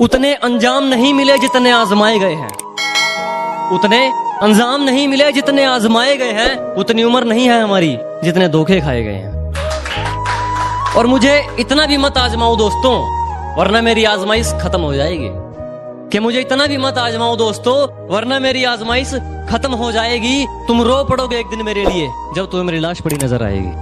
उतने अंजाम नहीं मिले जितने आजमाए गए हैं, उतने अंजाम नहीं मिले जितने आजमाए गए हैं, उतनी उम्र नहीं है हमारी जितने धोखे खाए गए हैं। और मुझे इतना भी मत आजमाओ दोस्तों, वरना मेरी आजमाइश खत्म हो जाएगी। कि मुझे इतना भी मत आजमाओ दोस्तों, वरना मेरी आजमाइश खत्म हो जाएगी। तुम रो पड़ोगे एक दिन मेरे लिए, जब तुम्हें मेरी लाश पड़ी नजर आएगी।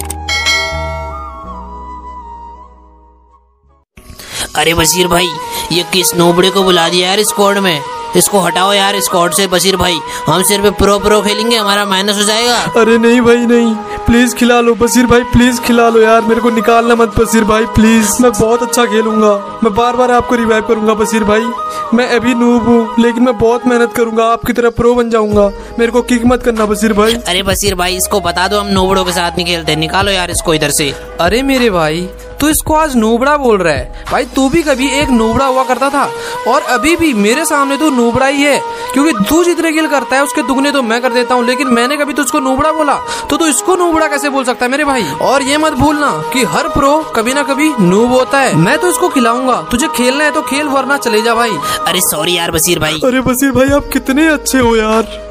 अरे बशीर भाई, ये किस नोबड़े को बुला दिया यार स्क्वाड में, इसको हटाओ यार स्क्वाड से। बशीर भाई, हम सिर्फ प्रो खेलेंगे, हमारा माइनस हो जाएगा। अरे नहीं भाई नहीं, प्लीज खिला लो बशीर भाई, प्लीज खिला लो यार, मेरे को निकालना मत बशीर भाई प्लीज। मैं बहुत अच्छा खेलूंगा, मैं बार बार आपको रिवाइव करूंगा बशीर भाई। मैं अभी नूब हूँ, लेकिन मैं बहुत मेहनत करूंगा, आपकी तरह प्रो बन जाऊंगा। मेरे को किक मत करना बशीर भाई। अरे बशीर भाई, इसको बता दो हम नोबड़ों के साथ नहीं खेलते, निकालो यार इसको इधर से। अरे मेरे भाई, तू इसको आज नूबड़ा बोल रहा है? भाई तू भी कभी एक नूबड़ा हुआ करता था, और अभी भी मेरे सामने तू नूबड़ा ही है, क्योंकि तू जितने किल करता है उसके दुगने तो मैं कर देता हूँ। लेकिन मैंने कभी तुझको नूबड़ा बोला तो तू इसको नूबड़ा कैसे बोल सकता है मेरे भाई? और ये मत भूलना कि हर प्रो कभी ना कभी नूब होता है। मैं तो इसको खिलाऊंगा, तुझे खेलना है तो खेल, वरना चले जा भाई। अरे सॉरी यार बशीर भाई। अरे बशीर भाई, आप कितने अच्छे हो यार।